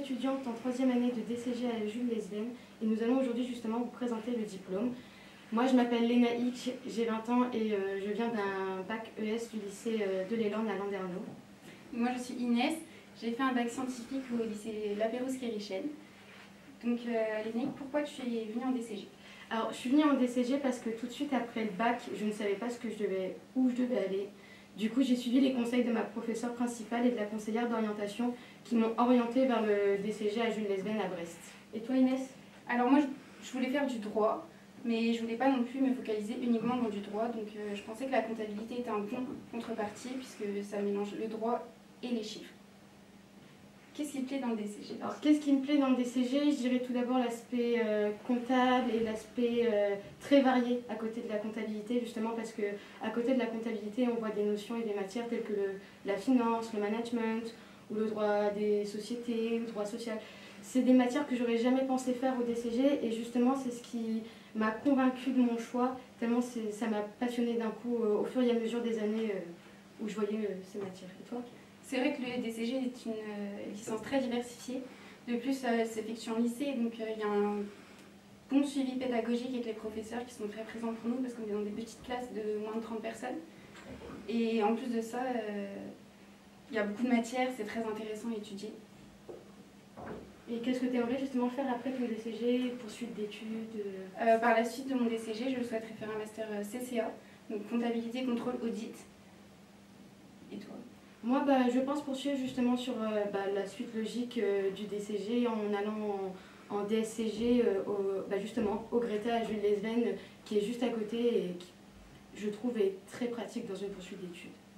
étudiante en troisième année de DCG à la Jules Lesben et nous allons aujourd'hui justement vous présenter le diplôme. Moi je m'appelle Léna Hick, j'ai 20 ans et je viens d'un bac ES du lycée de l'Élorn à Landerneau. Moi je suis Inès, j'ai fait un bac scientifique au lycée La Pérouse-Quérichel. Donc Léna Hick, pourquoi tu es venue en DCG? Alors je suis venue en DCG parce que tout de suite après le bac, je ne savais pas où je devais aller. Du coup, j'ai suivi les conseils de ma professeure principale et de la conseillère d'orientation qui m'ont orientée vers le DCG à Jules Lesben à Brest. Et toi Inès? Alors moi je voulais faire du droit, mais je voulais pas non plus me focaliser uniquement dans du droit, donc je pensais que la comptabilité était un bon contrepartie puisque ça mélange le droit et les chiffres. Qu'est-ce qui te plaît dans le DCG? Alors, qu'est-ce qui me plaît dans le DCG? Je dirais tout d'abord l'aspect comptable et l'aspect très varié à côté de la comptabilité, justement parce que à côté de la comptabilité, on voit des notions et des matières telles que la finance, le management, ou le droit des sociétés, le droit social. C'est des matières que j'aurais jamais pensé faire au DCG et justement c'est ce qui m'a convaincue de mon choix, tellement ça m'a passionnée d'un coup au fur et à mesure des années où je voyais ces matières. Et toi? C'est vrai que le DCG est une licence très diversifiée. De plus, s'effectue en lycée, donc il y a un bon suivi pédagogique avec les professeurs qui sont très présents pour nous parce qu'on est dans des petites classes de moins de 30 personnes. Et en plus de ça, il y a beaucoup de matières, c'est très intéressant à étudier. Et qu'est-ce que tu aimerais justement faire après ton DCG, poursuite d'études? Par la suite de mon DCG, je souhaiterais faire un master CCA, donc comptabilité, contrôle, audit. Et toi? Moi, je pense poursuivre justement sur la suite logique du DCG en allant en DSCG justement au Greta à Jules Lesben qui est juste à côté et qui, je trouve, est très pratique dans une poursuite d'études.